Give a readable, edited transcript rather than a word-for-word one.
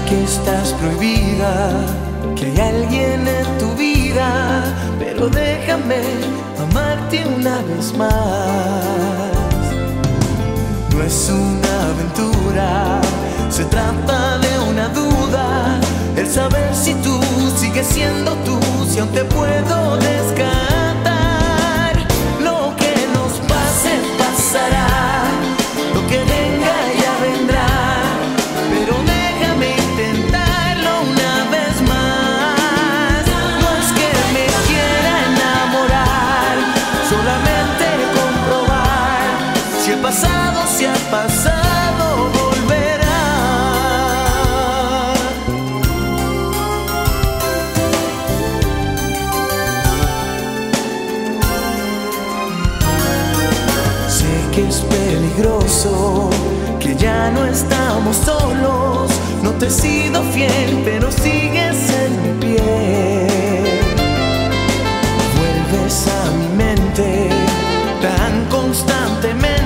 que estás prohibida, que hay alguien en tu vida, pero déjame amarte una vez más. No es una aventura, se trata de una duda, el saber si tú sigues siendo tú, si aún te puedo descartar. Lo que nos pase pasará, lo que venga ya vendrá, pero déjame intentarlo una vez más. No es que me quiera enamorar, solamente comprobar si el pasado se ha pasado, volverá. Sé que es peligroso, que ya no estamos solos. No te he sido fiel, pero sigues en mi piel. Vuelves a mi mente tan constantemente.